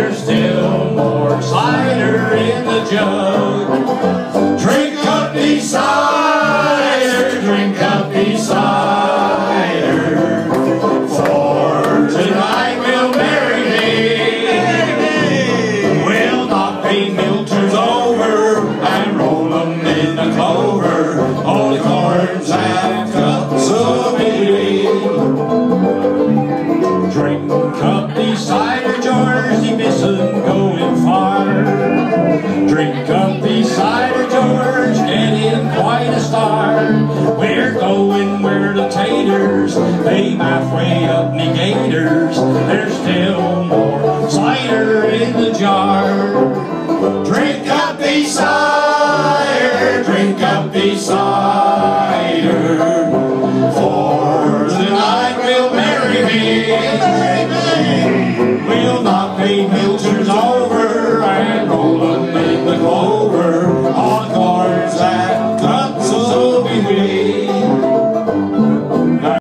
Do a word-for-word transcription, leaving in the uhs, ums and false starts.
there's still more cider in the jug. Drink up the cider, drink up the cider, for tonight we'll marinate. We'll knock the milters over and roll them in the clover. All the corns have cups of ale. Drink up the cider, George, the missin' going far. Drink up the cider, George, getting quite a star. We're going where the taters, they halfway up me gators. There's still more cider in the jar. Drink up the cider, drink up the cider.